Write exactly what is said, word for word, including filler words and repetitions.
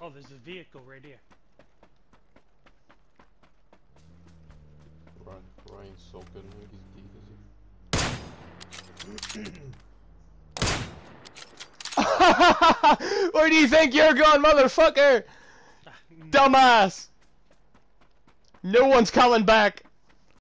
Oh, there's a vehicle right here. Ryan, Ryan's so good when he's deep, is he? Where do you think you're going, motherfucker? Dumbass! No one's coming back.